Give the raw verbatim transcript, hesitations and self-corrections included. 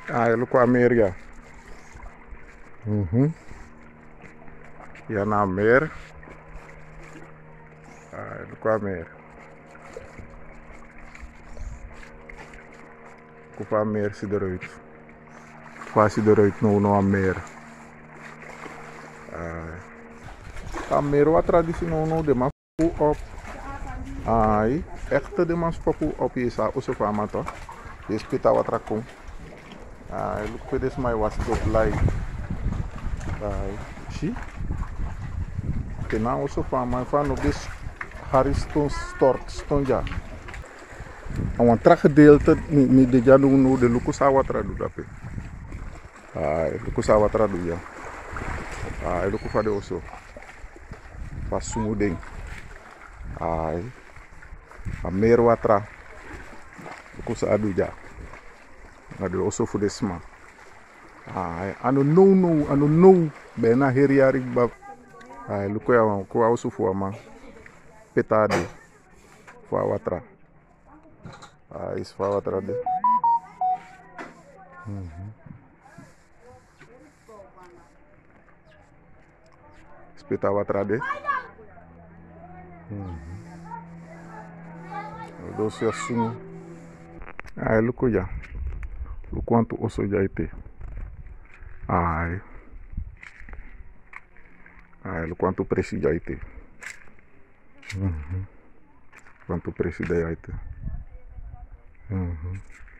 Ah, look what meer ya. Mhm. Ya na meer. Ah, look what meer. Kufa meer si eruit. Kufa si eruit no no a meer. Ah, a meer wat traditie no no de mas op. Ai, echte de mas popu op isa uso fama to. Des pita wat rakong. Ai, look for this my was go live. Ai, zie. Kena uso fama fan op this Harriston stort stonja. Een traggedeelte niet de janu no de lukusawa tradu dape. Ai, lukusawa tradu ya. Ai, luku fade oso. Fasumu ding. Ai. A meer watra. Lukusa adu ja. Adu oso fu de sma. Ai, anu no no, anu no bena heriari ba. Ai, luku ya wan ko oso fu ama. Petade. Fa watra. Ai, is fa watra de. Mhm. Speta watra de. Mhm. Doce assumo. Ai, luku ya. O quanto osso já ite. Ai. Ai, o quanto preço já ite. Uhum. Quanto preço já ite. Uhum.